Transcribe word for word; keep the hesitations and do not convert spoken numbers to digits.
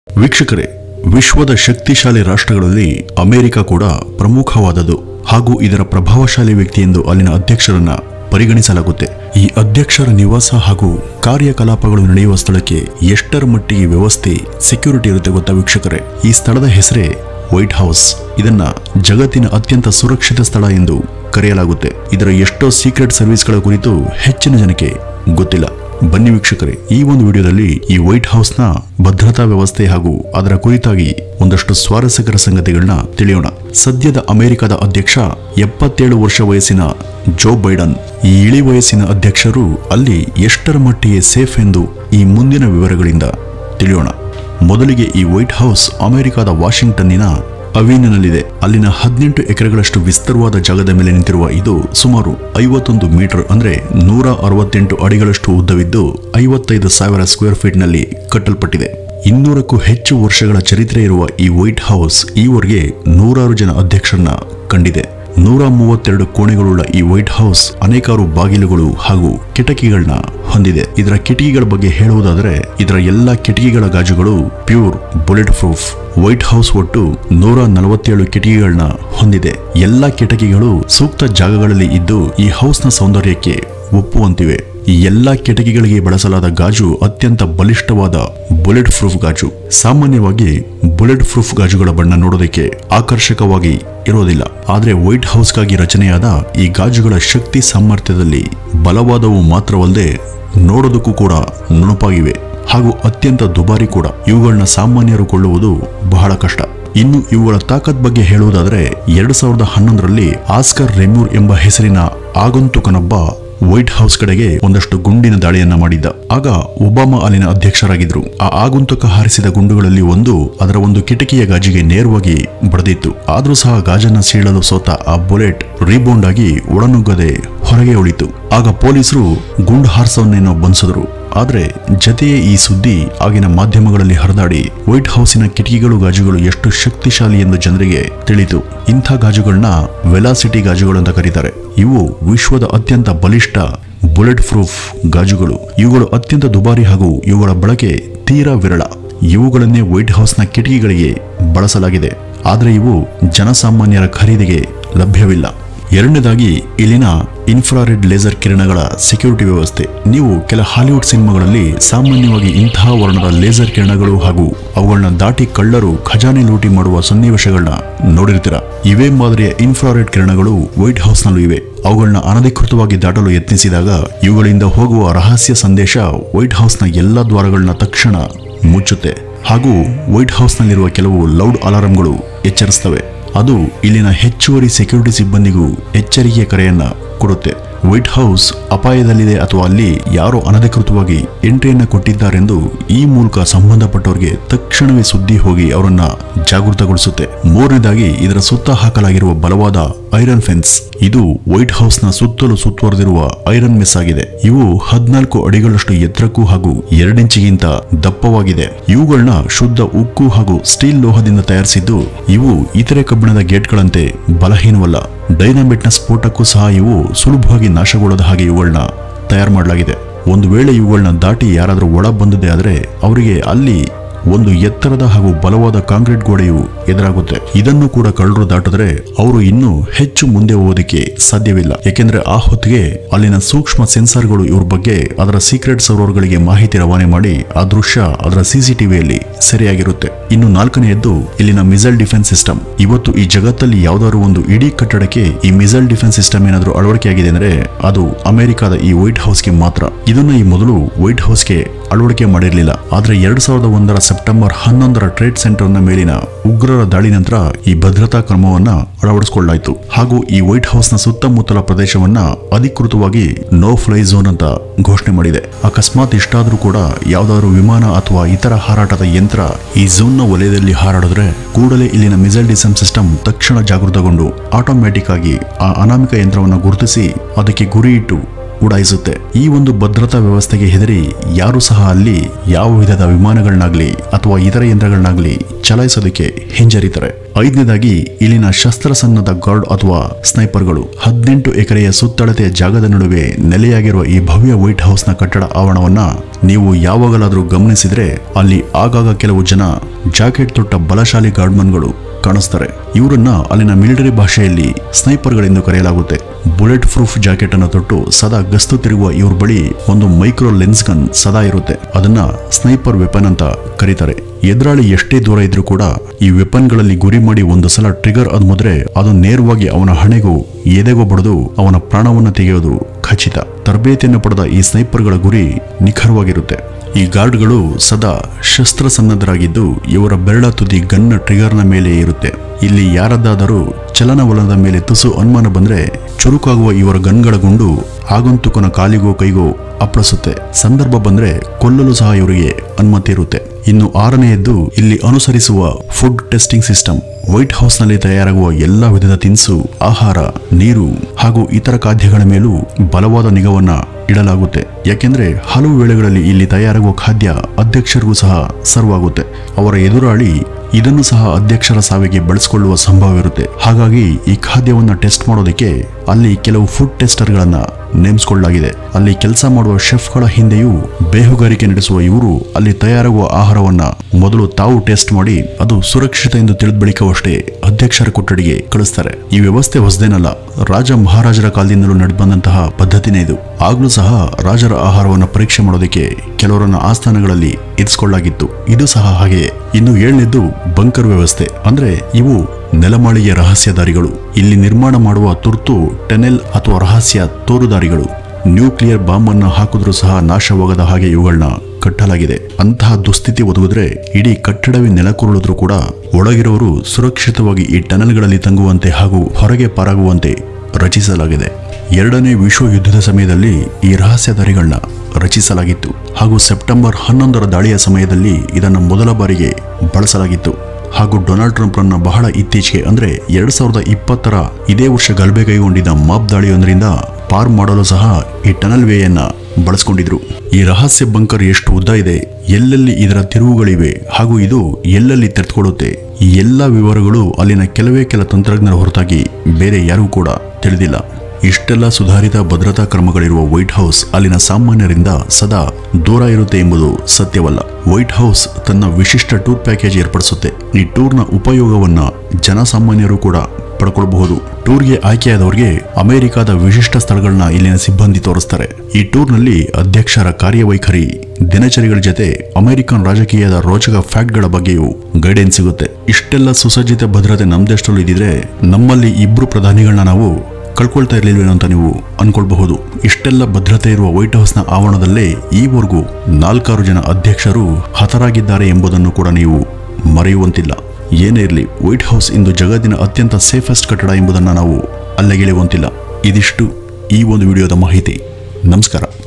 ವೀಕ್ಷಕರೇ, ವಿಶ್ವದ ಶಕ್ತಿಶಾಲಿ ರಾಷ್ಟ್ರಗಳಲ್ಲಿ ಅಮೆರಿಕ ಕೂಡ ಪ್ರಮುಖವಾದದ್ದು ಹಾಗೂ ಇದರ ಪ್ರಭಾವಶಾಲಿ ವ್ಯಕ್ತಿ ಎಂದು ಅಲ್ಲಿನ ಅಧ್ಯಕ್ಷರನ್ನ ಪರಿಗಣಿಸಲಾಗುತ್ತೆ. ಈ ಅಧ್ಯಕ್ಷರ ನಿವಾಸ ಹಾಗೂ ಕಾರ್ಯಕಲಾಪಗಳು ನಡೆಯುವ ಸ್ಥಳಕ್ಕೆ ಎಷ್ಟರ ಮಟ್ಟಿಗೆ ವ್ಯವಸ್ಥೆ ಸೆಕ್ಯೂರಿಟಿ ಇರುತ್ತೆ ಗೊತ್ತಾ ವೀಕ್ಷಕರೇ? ಈ ಸ್ಥಳದ ಹೆಸರೇ ವೈಟ್ ಹೌಸ್. ಇದನ್ನ ಜಗತ್ತಿನ ಅತ್ಯಂತ ಸುರಕ್ಷಿತ ಸ್ಥಳ ಎಂದು ಕರೆಯಲಾಗುತ್ತೆ. ಇದರ ಎಷ್ಟೋ ಸೀಕ್ರೆಟ್ ಸರ್ವಿಸ್ಗಳ ಕುರಿತು ಹೆಚ್ಚಿನ ಜನಕ್ಕೆ ಗೊತ್ತಿಲ್ಲ. ಬನ್ನಿ ವೀಕ್ಷಕರೇ, ಈ ಒಂದು ವಿಡಿಯೋದಲ್ಲಿ ಈ ವೈಟ್ ಹೌಸ್ ನ ಭದ್ರತಾ ವ್ಯವಸ್ಥೆ ಹಾಗೂ ಅದರ ಕುರಿತಾಗಿ ಒಂದಷ್ಟು ಸ್ವಾರಸ್ಯಕರ ಸಂಗತಿಗಳನ್ನ ತಿಳಿಯೋಣ. ಸದ್ಯದ ಅಮೆರಿಕದ ಅಧ್ಯಕ್ಷ ಎಪ್ಪತ್ತೇಳು ವರ್ಷ ವಯಸ್ಸಿನ ಜೋ ಬೈಡನ್. ಈ ಇಳಿ ವಯಸ್ಸಿನ ಅಧ್ಯಕ್ಷರು ಅಲ್ಲಿ ಎಷ್ಟರ ಮಟ್ಟಿಗೆ ಸೇಫ್ ಎಂದು ಈ ಮುಂದಿನ ವಿವರಗಳಿಂದ ತಿಳಿಯೋಣ. ಮೊದಲಿಗೆ ಈ ವೈಟ್ ಹೌಸ್ ಅಮೆರಿಕದ ವಾಷಿಂಗ್ಟನ್ನಿನ ಅವಿನಿನಲ್ಲಿದೆ. ಅಲ್ಲಿನ ಹದಿನೆಂಟು ಎಕರೆಗಳಷ್ಟು ವಿಸ್ತಾರವಾದ ಜಾಗದ ಮೇಲೆ ನಿಂತಿರುವ ಇದು ಸುಮಾರು ಐವತ್ತೊಂದು ಮೀಟರ್ ಅಂದ್ರೆ ನೂರ ಅರವತ್ತೆಂಟು ಅಡಿಗಳಷ್ಟು ಉದ್ದವಿದ್ದು ಐವತ್ತೈದು ಸಾವಿರ ಸ್ಕ್ವೇರ್ ಫೀಟ್ ನಲ್ಲಿ ಕಟ್ಟಲ್ಪಟ್ಟಿದೆ. ಇನ್ನೂರಕ್ಕೂ ಹೆಚ್ಚು ವರ್ಷಗಳ ಚರಿತ್ರೆ ಇರುವ ಈ ವೈಟ್ ಹೌಸ್ ಈವರೆಗೆ ನೂರಾರು ಜನ ಅಧ್ಯಕ್ಷರನ್ನ ಕಂಡಿದೆ. ನೂರ ಮೂವತ್ತೆರಡು ಕೋಣೆಗಳುಳ್ಳ ಈ ವೈಟ್ ಹೌಸ್ ಅನೇಕಾರು ಬಾಗಿಲುಗಳು ಹಾಗೂ ಕಿಟಕಿಗಳನ್ನ ಹೊಂದಿದೆ. ಇದರ ಕಿಟಕಿಗಳ ಬಗ್ಗೆ ಹೇಳುವುದಾದರೆ ಇದರ ಎಲ್ಲಾ ಕಿಟಕಿಗಳ ಗಾಜುಗಳು pure bullet proof. White House ಒಟ್ಟು ನೂರ ನಲವತ್ತೇಳು ಕಿಟಕಿಗಳನ್ನ ಹೊಂದಿದೆ. ಎಲ್ಲಾ ಕಿಟಕಿಗಳು ಸೂಕ್ತ ಜಾಗಗಳಲ್ಲಿ ಇದ್ದು ಈ ಹೌಸ್ನ ಸೌಂದರ್ಯಕ್ಕೆ ಒಪ್ಪುವಂತಿವೆ. ಈ ಎಲ್ಲಾ ಕಿಟಕಿಗಳಿಗೆ ಬಳಸಲಾದ ಗಾಜು ಅತ್ಯಂತ ಬಲಿಷ್ಠವಾದ ಬುಲೆಟ್ ಪ್ರೂಫ್ ಗಾಜು. ಸಾಮಾನ್ಯವಾಗಿ ಬುಲೆಟ್ ಪ್ರೂಫ್ ಗಾಜುಗಳ ಬಣ್ಣ ನೋಡೋದಕ್ಕೆ ಆಕರ್ಷಕವಾಗಿ ಇರೋದಿಲ್ಲ, ಆದ್ರೆ ವೈಟ್ ಹೌಸ್ಗಾಗಿ ರಚನೆಯಾದ ಈ ಗಾಜುಗಳ ಶಕ್ತಿ ಸಾಮರ್ಥ್ಯದಲ್ಲಿ ಬಲವಾದವು ಮಾತ್ರವಲ್ಲದೆ ನೋಡೋದಕ್ಕೂ ಕೂಡ ನುಣುಪಾಗಿವೆ ಹಾಗೂ ಅತ್ಯಂತ ದುಬಾರಿ ಕೂಡ. ಇವುಗಳನ್ನ ಸಾಮಾನ್ಯರು ಕೊಳ್ಳುವುದು ಬಹಳ ಕಷ್ಟ. ಇನ್ನು ಇವುಗಳ ತಾಕತ್ ಬಗ್ಗೆ ಹೇಳುವುದಾದರೆ ಎರಡ್ ಸಾವಿರದ ಹನ್ನೊಂದರಲ್ಲಿ ಆಸ್ಕರ್ ರೆಮ್ಯೂರ್ ಎಂಬ ಹೆಸರಿನ ಆಗಂತುಕನೊಬ್ಬ ವೈಟ್ ಹೌಸ್ ಕಡೆಗೆ ಒಂದಷ್ಟು ಗುಂಡಿನ ದಾಳಿಯನ್ನ ಮಾಡಿದ್ದ. ಆಗ ಒಬಾಮಾ ಅಲ್ಲಿನ ಅಧ್ಯಕ್ಷರಾಗಿದ್ರು. ಆ ಆಗಂತುಕ ಹಾರಿಸಿದ ಗುಂಡುಗಳಲ್ಲಿ ಒಂದು ಅದರ ಒಂದು ಕಿಟಕಿಯ ಗಾಜಿಗೆ ನೇರವಾಗಿ ಬಡಿದಿತ್ತು. ಆದ್ರೂ ಸಹ ಗಾಜನ್ನ ಸೀಳಲು ಸೋತ ಆ ಬುಲೆಟ್ ರೀಬೌಂಡ್ ಆಗಿ ಒಳನುಗ್ಗದೆ ಹೊರಗೆ ಉಳಿತು. ಆಗ ಪೊಲೀಸರು ಗುಂಡು ಹಾರಿಸವನ್ನೇನೋ ಬಂಧಿಸಿದ್ರು. ಆದ್ರೆ ಜತೆಯೇ ಈ ಸುದ್ದಿ ಆಗಿನ ಮಾಧ್ಯಮಗಳಲ್ಲಿ ಹರಿದಾಡಿ ವೈಟ್ ಹೌಸಿನ ಕಿಟಕಿಗಳು ಗಾಜುಗಳು ಎಷ್ಟು ಶಕ್ತಿಶಾಲಿ ಎಂದು ಜನರಿಗೆ ತಿಳಿತು. ಇಂಥ ಗಾಜುಗಳನ್ನ ವೆಲಾಸಿಟಿ ಗಾಜುಗಳು ಅಂತ ಕರೀತಾರೆ. ಇವು ವಿಶ್ವದ ಅತ್ಯಂತ ಬಲಿಷ್ಠ ಬುಲೆಟ್ ಪ್ರೂಫ್ ಗಾಜುಗಳು. ಇವುಗಳು ಅತ್ಯಂತ ದುಬಾರಿ ಹಾಗೂ ಇವುಗಳ ಬಳಕೆ ತೀರಾ ವಿರಳ. ಇವುಗಳನ್ನೇ ವೈಟ್ ಹೌಸ್ನ ಕಿಟಕಿಗಳಿಗೆ ಬಳಸಲಾಗಿದೆ, ಆದ್ರೆ ಇವು ಜನಸಾಮಾನ್ಯರ ಖರೀದಿಗೆ ಲಭ್ಯವಿಲ್ಲ. ಎರಡನೇದಾಗಿ ಇಲ್ಲಿನ ಇನ್ಫ್ರಾರೆಡ್ ಲೇಸರ್ ಕಿರಣಗಳ ಸೆಕ್ಯೂರಿಟಿ ವ್ಯವಸ್ಥೆ. ನೀವು ಕೆಲ ಹಾಲಿವುಡ್ ಸಿನಿಮಾಗಳಲ್ಲಿ ಸಾಮಾನ್ಯವಾಗಿ ಇಂತಹ ವರ್ಣದ ಲೇಸರ್ ಕಿರಣಗಳು ಹಾಗೂ ಅವುಗಳನ್ನ ದಾಟಿ ಕಳ್ಳರು ಖಜಾನೆ ಲೂಟಿ ಮಾಡುವ ಸನ್ನಿವೇಶಗಳನ್ನ ನೋಡಿರ್ತೀರ. ಇವೇ ಮಾದರಿಯ ಇನ್ಫ್ರಾರೆಡ್ ಕಿರಣಗಳು ವೈಟ್ ಹೌಸ್ ನಲ್ಲೂ ಇವೆ. ಅವುಗಳನ್ನ ಅನಧಿಕೃತವಾಗಿ ದಾಟಲು ಯತ್ನಿಸಿದಾಗ ಇವುಗಳಿಂದ ಹೋಗುವ ರಹಸ್ಯ ಸಂದೇಶ ವೈಟ್ ಹೌಸ್ನ ಎಲ್ಲಾ ದ್ವಾರಗಳನ್ನ ತಕ್ಷಣ ಮುಚ್ಚುತ್ತೆ ಹಾಗೂ ವೈಟ್ ಹೌಸ್ನಲ್ಲಿರುವ ಕೆಲವು ಲೌಡ್ ಅಲಾರಂಗಳು ಎಚ್ಚರಿಸ್ತವೆ. ಅದು ಇಲ್ಲಿನ ಹೆಚ್ಚುವರಿ ಸೆಕ್ಯೂರಿಟಿ ಸಿಬ್ಬಂದಿಗೂ ಎಚ್ಚರಿಕೆಯ ಕರೆಯನ್ನ ಕೊಡುತ್ತೆ. ವೈಟ್ ಹೌಸ್ ಅಪಾಯದಲ್ಲಿದೆ ಅಥವಾ ಅಲ್ಲಿ ಯಾರೋ ಅನಧಿಕೃತವಾಗಿ ಎಂಟ್ರಿಯನ್ನ ಕೊಟ್ಟಿದ್ದಾರೆಂದು ಈ ಮೂಲಕ ಸಂಬಂಧಪಟ್ಟವರಿಗೆ ತಕ್ಷಣವೇ ಸುದ್ದಿ ಹೋಗಿ ಅವರನ್ನ ಜಾಗೃತಗೊಳಿಸುತ್ತೆ. ಮೂರನೇದಾಗಿ ಇದರ ಸುತ್ತ ಹಾಕಲಾಗಿರುವ ಬಲವಾದ ಐರನ್ ಫೆನ್ಸ್. ಇದು ವೈಟ್ ಹೌಸ್ನ ಸುತ್ತಲೂ ಸುತ್ತುವರೆದಿರುವ ಐರನ್ ಮೆಸ್ ಆಗಿದೆ. ಇವು ಹದಿನಾಲ್ಕು ಅಡಿಗಳಷ್ಟು ಎತ್ತರಕ್ಕೂ ಹಾಗೂ ಎರಡಿಂಚಿಗಿಂತ ದಪ್ಪವಾಗಿದೆ. ಇವುಗಳನ್ನ ಶುದ್ಧ ಉಕ್ಕು ಹಾಗೂ ಸ್ಟೀಲ್ ಲೋಹದಿಂದ ತಯಾರಿಸಿದ್ದು ಇವು ಇತರೆ ಕಬ್ಬಿಣದ ಗೇಟ್ಗಳಂತೆ ಬಲಹೀನವಲ್ಲ. ಡೈನಾಮಿಟ್ನ ಸ್ಫೋಟಕ್ಕೂ ಸಹ ಇವು ಸುಲಭವಾಗಿ ನಾಶಗೊಳ್ಳದ ಹಾಗೆ ಇವುಗಳನ್ನ ತಯಾರು ಮಾಡಲಾಗಿದೆ. ಒಂದು ವೇಳೆ ಇವುಗಳನ್ನ ದಾಟಿ ಯಾರಾದರೂ ಒಳ ಬಂದಿದೆ ಆದರೆ ಅವರಿಗೆ ಅಲ್ಲಿ ಒಂದು ಎತ್ತರದ ಹಾಗೂ ಬಲವಾದ ಕಾಂಕ್ರೀಟ್ ಗೋಡೆಯು ಎದುರಾಗುತ್ತೆ. ಇದನ್ನು ಕೂಡ ಕಳ್ಳರು ದಾಟಿದ್ರೆ ಅವರು ಇನ್ನೂ ಹೆಚ್ಚು ಮುಂದೆ ಹೋಗೋದಕ್ಕೆ ಸಾಧ್ಯವಿಲ್ಲ. ಏಕೆಂದ್ರೆ ಆ ಹೊತ್ತಿಗೆ ಅಲ್ಲಿನ ಸೂಕ್ಷ್ಮ ಸೆನ್ಸಾರ್ಗಳು ಇವ್ರ ಬಗ್ಗೆ ಅದರ ಸೀಕ್ರೆಟ್ ಸರ್ವರ್ಗಳಿಗೆ ಮಾಹಿತಿ ರವಾನೆ ಮಾಡಿ ಆ ದೃಶ್ಯ ಅದರ ಸಿಸಿಟಿವಿಯಲ್ಲಿ ಸರಿಯಾಗಿರುತ್ತೆ. ಇನ್ನು ನಾಲ್ಕನೆಯದ್ದು ಇಲ್ಲಿನ ಮಿಸೈಲ್ ಡಿಫೆನ್ಸ್ ಸಿಸ್ಟಮ್. ಇವತ್ತು ಈ ಜಗತ್ತಲ್ಲಿ ಯಾವ್ದಾದ್ರು ಒಂದು ಇಡೀ ಕಟ್ಟಡಕ್ಕೆ ಈ ಮಿಸೈಲ್ ಡಿಫೆನ್ಸ್ ಸಿಸ್ಟಮ್ ಏನಾದರೂ ಅಳವಡಿಕೆಯಾಗಿದೆ ಅಂದ್ರೆ ಅದು ಅಮೆರಿಕದ ಈ ವೈಟ್ ಹೌಸ್ಗೆ ಮಾತ್ರ. ಇದನ್ನ ಈ ಮೊದಲು ವೈಟ್ ಹೌಸ್ಗೆ ಅಳವಡಿಕೆ ಮಾಡಿರಲಿಲ್ಲ. ಆದ್ರೆ ಎರಡ್ ಸಾವಿರದ ಒಂದರ ಸೆಪ್ಟೆಂಬರ್ ಹನ್ನೊಂದರ ಟ್ರೇಡ್ ಸೆಂಟರ್ ನ ಮೇಲಿನ ಉಗ್ರರ ದಾಳಿ ನಂತರ ಈ ಭದ್ರತಾ ಕ್ರಮವನ್ನ ಅಳವಡಿಸಿಕೊಳ್ಳಲಾಯಿತು ಹಾಗೂ ಈ ವೈಟ್ ಹೌಸ್ ನ ಸುತ್ತಮುತ್ತಲ ಪ್ರದೇಶವನ್ನ ಅಧಿಕೃತವಾಗಿ ನೋ ಫ್ಲೈ ಝೋನ್ ಅಂತ ಘೋಷಣೆ ಮಾಡಿದೆ. ಅಕಸ್ಮಾತ್ ಇಷ್ಟಾದ್ರೂ ಕೂಡ ಯಾವ್ದಾದ್ರು ವಿಮಾನ ಅಥವಾ ಇತರ ಹಾರಾಟದ ಯಂತ್ರ ಈ ಝೋನ್ ನ ವಲಯದಲ್ಲಿ ಹಾರಾಡಿದ್ರೆ ಕೂಡಲೇ ಇಲ್ಲಿನ ಮಿಸೈಲ್ ಡಿಫೆನ್ಸ್ ಸಿಸ್ಟಮ್ ತಕ್ಷಣ ಜಾಗೃತಗೊಂಡು ಆಟೋಮ್ಯಾಟಿಕ್ ಆಗಿ ಆ ಅನಾಮಿಕ ಯಂತ್ರವನ್ನು ಗುರುತಿಸಿ ಅದಕ್ಕೆ ಗುರಿ ಇಟ್ಟು ಉಡಾಯಿಸುತ್ತೆ. ಈ ಒಂದು ಭದ್ರತಾ ವ್ಯವಸ್ಥೆಗೆ ಹೆದರಿ ಯಾರು ಸಹ ಅಲ್ಲಿ ಯಾವ ವಿಧದ ವಿಮಾನಗಳನ್ನಾಗ್ಲಿ ಅಥವಾ ಇತರ ಯಂತ್ರಗಳನ್ನಾಗ್ಲಿ ಚಲಾಯಿಸೋದಕ್ಕೆ ಹಿಂಜರಿತಾರೆ. ಐದನೇದಾಗಿ ಇಲ್ಲಿನ ಶಸ್ತ್ರಸನ್ನದ್ಧ ಗಾರ್ಡ್ ಅಥವಾ ಸ್ನೈಪರ್ಗಳು. ಹದಿನೆಂಟು ಎಕರೆಯ ಸುತ್ತಳತೆಯ ಜಾಗದ ನಡುವೆ ನೆಲೆಯಾಗಿರುವ ಈ ಭವ್ಯ ವೈಟ್ ಹೌಸ್ ನ ಕಟ್ಟಡ ಆವರಣವನ್ನ ನೀವು ಯಾವಾಗಲಾದ್ರೂ ಗಮನಿಸಿದ್ರೆ ಅಲ್ಲಿ ಆಗಾಗ ಕೆಲವು ಜನ ಜಾಕೆಟ್ ತೊಟ್ಟ ಬಲಶಾಲಿ ಗಾರ್ಡ್ಮನ್ಗಳು ಕಾಣಿಸ್ತಾರೆ. ಇವರನ್ನ ಅಲ್ಲಿನ ಮಿಲಿಟರಿ ಭಾಷೆಯಲ್ಲಿ ಸ್ನೈಪರ್ಗಳೆಂದು ಕರೆಯಲಾಗುತ್ತೆ. ಬುಲೆಟ್ ಪ್ರೂಫ್ ಜಾಕೆಟ್ ಅನ್ನು ತೊಟ್ಟು ಸದಾ ಗಸ್ತು ತಿರುಗುವ ಇವ್ರ ಬಳಿ ಒಂದು ಮೈಕ್ರೋ ಲೆನ್ಸ್ ಗನ್ ಸದಾ ಇರುತ್ತೆ. ಅದನ್ನ ಸ್ನೈಪರ್ ವೆಪನ್ ಅಂತ ಕರೀತಾರೆ. ಎದುರಾಳಿ ಎಷ್ಟೇ ದೂರ ಇದ್ರೂ ಕೂಡ ಈ ವೆಪನ್ ಗಳಲ್ಲಿ ಗುರಿ ಮಾಡಿ ಒಂದು ಸಲ ಟ್ರಿಗರ್ ಅದ್ಮುದ್ರೆ ಅದು ನೇರವಾಗಿ ಅವನ ಹಣೆಗೂ ಎದೆಗೂ ಬಡಿದು ಅವನ ಪ್ರಾಣವನ್ನು ತೆಗೆಯೋದು ಖಚಿತ. ತರಬೇತಿಯನ್ನು ಪಡೆದ ಈ ಸ್ನೈಪರ್ಗಳ ಗುರಿ ನಿಖರವಾಗಿರುತ್ತೆ. ಈ ಗಾರ್ಡ್ಗಳು ಸದಾ ಶಸ್ತ್ರಸನ್ನದ್ಧರಾಗಿದ್ದು ಇವರ ಬೆರಳ ತುದಿ ಗನ್ನ ಟ್ರಿಗರ್ನ ಮೇಲೆ ಇರುತ್ತೆ. ಇಲ್ಲಿ ಯಾರದ್ದಾದರೂ ಚಲನವಲನದ ಮೇಲೆ ತುಸು ಅನುಮಾನ ಬಂದ್ರೆ ಚುರುಕಾಗುವ ಇವರ ಗನ್ಗಳ ಗುಂಡು ಆಗಂತುಕನ ಕಾಲಿಗೋ ಕೈಗೋ ಅಪ್ಪಳಿಸುತ್ತೆ. ಸಂದರ್ಭ ಬಂದ್ರೆ ಕೊಲ್ಲಲು ಸಹ ಇವರಿಗೆ ಅನುಮತಿ ಇರುತ್ತೆ. ಇನ್ನು ಆರನೆಯದ್ದು ಇಲ್ಲಿ ಅನುಸರಿಸುವ food testing system. White House ನಲ್ಲಿ ತಯಾರಾಗುವ ಎಲ್ಲಾ ವಿಧದ ತಿನಿಸು, ಆಹಾರ, ನೀರು ಹಾಗೂ ಇತರ ಖಾದ್ಯಗಳ ಮೇಲೂ ಬಲವಾದ ನಿಗಾವನ್ನ ಇಡಲಾಗುತ್ತೆ. ಯಾಕೆಂದ್ರೆ ಹಲವು ವೇಳೆಗಳಲ್ಲಿ ಇಲ್ಲಿ ತಯಾರಾಗುವ ಖಾದ್ಯ ಅಧ್ಯಕ್ಷರಿಗೂ ಸಹ ಸರ್ವ್ ಆಗುತ್ತೆ. ಅವರ ಎದುರಾಳಿ ಇದನ್ನು ಸಹ ಅಧ್ಯಕ್ಷರ ಸಾವಿಗೆ ಬಳಸಿಕೊಳ್ಳುವ ಸಂಭವವಿರುತ್ತೆ. ಹಾಗಾಗಿ ಈ ಖಾದ್ಯವನ್ನ ಟೆಸ್ಟ್ ಮಾಡೋದಕ್ಕೆ ಅಲ್ಲಿ ಕೆಲವು ಫುಡ್ ಟೆಸ್ಟರ್ಗಳನ್ನ ನೇಮಿಸಿಕೊಳ್ಳಲಾಗಿದೆ. ಅಲ್ಲಿ ಕೆಲಸ ಮಾಡುವ ಶೆಫ್ಗಳ ಹಿಂದೆಯೂ ಬೇಹುಗಾರಿಕೆ ನಡೆಸುವ ಇವರು ಅಲ್ಲಿ ತಯಾರಾಗುವ ಆಹಾರವನ್ನ ಮೊದಲು ತಾವು ಟೆಸ್ಟ್ ಮಾಡಿ ಅದು ಸುರಕ್ಷಿತ ಎಂದು ತಿಳಿದ ಬಳಿಕವಷ್ಟೇ ಅಧ್ಯಕ್ಷರ ಕೊಠಡಿಗೆ ಕಳಿಸ್ತಾರೆ. ಈ ವ್ಯವಸ್ಥೆ ಹೊಸದೇನಲ್ಲ, ರಾಜ ಮಹಾರಾಜರ ಕಾಲದಿಂದಲೂ ನಡೆದುಬಂದಂತಹ ಪದ್ಧತಿನೇ ಇದು. ಆಗ್ಲೂ ಸಹ ರಾಜರ ಆಹಾರವನ್ನು ಪರೀಕ್ಷೆ ಮಾಡೋದಕ್ಕೆ ಕೆಲವರನ್ನ ಆಸ್ಥಾನಗಳಲ್ಲಿ ಇರಿಸಿಕೊಳ್ಳಲಾಗಿತ್ತು. ಇದು ಸಹ ಹಾಗೆಯೇ. ಇನ್ನು ಏಳನೇದ್ದು ಬಂಕರ್ ವ್ಯವಸ್ಥೆ. ಅಂದ್ರೆ ಇವು ನೆಲಮಾಳಿಗೆ ರಹಸ್ಯ ದಾರಿಗಳು. ಇಲ್ಲಿ ನಿರ್ಮಾಣ ಮಾಡುವ ತುರ್ತು ಟನೆಲ್ ಅಥವಾ ರಹಸ್ಯ ತೋರುದಾರಿಗಳು. ನ್ಯೂಕ್ಲಿಯರ್ ಬಾಂಬ್ ಅನ್ನು ಹಾಕಿದ್ರೂ ಸಹ ನಾಶವಾಗದ ಹಾಗೆ ಇವುಗಳನ್ನ ಕಟ್ಟಲಾಗಿದೆ. ಅಂತಹ ದುಸ್ಥಿತಿ ಒದಗಿದ್ರೆ ಇಡೀ ಕಟ್ಟಡವೇ ನೆಲಕುರುಳಿದ್ರೂ ಕೂಡ ಒಳಗಿರೋರು ಸುರಕ್ಷಿತವಾಗಿ ಈ ಟನೆಲ್ಗಳಲ್ಲಿ ತಂಗುವಂತೆ ಹಾಗೂ ಹೊರಗೆ ಪಾರಾಗುವಂತೆ ರಚಿಸಲಾಗಿದೆ. ಎರಡನೇ ವಿಶ್ವ ಯುದ್ಧದ ಸಮಯದಲ್ಲಿ ಈ ರಹಸ್ಯ ದಾರಿಗಳನ್ನ ರಚಿಸಲಾಗಿತ್ತು ಹಾಗೂ ಸೆಪ್ಟೆಂಬರ್ ಹನ್ನೊಂದರ ದಾಳಿಯ ಸಮಯದಲ್ಲಿ ಇದನ್ನು ಮೊದಲ ಬಾರಿಗೆ ಬಳಸಲಾಗಿತ್ತು. ಹಾಗೂ ಡೊನಾಲ್ಡ್ ಟ್ರಂಪ್ ರನ್ನ ಬಹಳ ಇತ್ತೀಚೆಗೆ ಅಂದ್ರೆ ಎರಡ್ ಸಾವಿರದ ಇಪ್ಪತ್ತರ ಇದೇ ವರ್ಷ ಗಲಭೆ ಕೈಗೊಂಡಿದ್ದ ಮಾಬ್ ದಾಳಿಯೊಂದರಿಂದ ಪಾರ್ ಮಾಡಲು ಸಹ ಈ ಟನಲ್ ವೇಯನ್ನ ಬಳಸಿಕೊಂಡಿದ್ರು. ಈ ರಹಸ್ಯ ಬಂಕರ್ ಎಷ್ಟು ಉದ್ದ ಇದೆ, ಎಲ್ಲೆಲ್ಲಿ ಇದರ ತಿರುವುಗಳಿವೆ ಹಾಗೂ ಇದು ಎಲ್ಲೆಲ್ಲಿ ತೆರೆದುಕೊಳ್ಳುತ್ತೆ, ಈ ಎಲ್ಲಾ ವಿವರಗಳು ಅಲ್ಲಿನ ಕೆಲವೇ ಕೆಲ ತಂತ್ರಜ್ಞರ ಹೊರತಾಗಿ ಬೇರೆ ಯಾರಿಗೂ ಕೂಡ ತಿಳಿದಿಲ್ಲ. ಇಷ್ಟೆಲ್ಲ ಸುಧಾರಿತ ಭದ್ರತಾ ಕ್ರಮಗಳಿರುವ ವೈಟ್ ಹೌಸ್ ಅಲ್ಲಿನ ಸಾಮಾನ್ಯರಿಂದ ಸದಾ ದೂರ ಇರುತ್ತೆ ಎಂಬುದು ಸತ್ಯವಲ್ಲ. ವೈಟ್ ಹೌಸ್ ತನ್ನ ವಿಶಿಷ್ಟ ಟೂರ್ ಪ್ಯಾಕೇಜ್ ಏರ್ಪಡಿಸುತ್ತೆ. ಈ ಟೂರ್ನ ಉಪಯೋಗವನ್ನ ಜನಸಾಮಾನ್ಯರು ಕೂಡ ಪಡ್ಕೊಳ್ಬಹುದು. ಟೂರ್ಗೆ ಆಯ್ಕೆಯಾದವರಿಗೆ ಅಮೆರಿಕದ ವಿಶಿಷ್ಟ ಸ್ಥಳಗಳನ್ನ ಇಲ್ಲಿನ ಸಿಬ್ಬಂದಿ ತೋರಿಸ್ತಾರೆ. ಈ ಟೂರ್ನಲ್ಲಿ ಅಧ್ಯಕ್ಷರ ಕಾರ್ಯವೈಖರಿ, ದಿನಚರಿಗಳ ಜೊತೆ ಅಮೆರಿಕನ್ ರಾಜಕೀಯದ ರೋಚಕ ಫ್ಯಾಕ್ಟ್ಗಳ ಬಗ್ಗೆಯೂ ಗೈಡೆನ್ಸ್ ಸಿಗುತ್ತೆ. ಇಷ್ಟೆಲ್ಲ ಸುಸಜ್ಜಿತ ಭದ್ರತೆ ನಮ್ಮ ದೇಶದಲ್ಲಿ ಇದ್ದಿದ್ರೆ ನಮ್ಮಲ್ಲಿ ಇಬ್ರು ಪ್ರಧಾನಿಗಳನ್ನ ನಾವು ಕಳ್ಕೊಳ್ತಾ ಇರ್ಲಿಲ್ವೇನೋ ಅಂತ ನೀವು ಅನ್ಕೊಳ್ಬಹುದು. ಇಷ್ಟೆಲ್ಲ ಭದ್ರತೆ ಇರುವ ವೈಟ್ ಹೌಸ್ ನ ಆವರಣದಲ್ಲೇ ಈವರೆಗೂ ನಾಲ್ಕಾರು ಜನ ಅಧ್ಯಕ್ಷರು ಹತರಾಗಿದ್ದಾರೆ ಎಂಬುದನ್ನು ಕೂಡ ನೀವು ಮರೆಯುವಂತಿಲ್ಲ. ಏನೇ ಇರಲಿ, ವೈಟ್ ಹೌಸ್ ಇಂದು ಜಗತ್ತಿನ ಅತ್ಯಂತ ಸೇಫೆಸ್ಟ್ ಕಟ್ಟಡ ಎಂಬುದನ್ನು ನಾವು ಅಲ್ಲಗೆಳೆಯುವಂತಿಲ್ಲ. ಇದಿಷ್ಟು ಈ ಒಂದು ವಿಡಿಯೋದ ಮಾಹಿತಿ. ನಮಸ್ಕಾರ.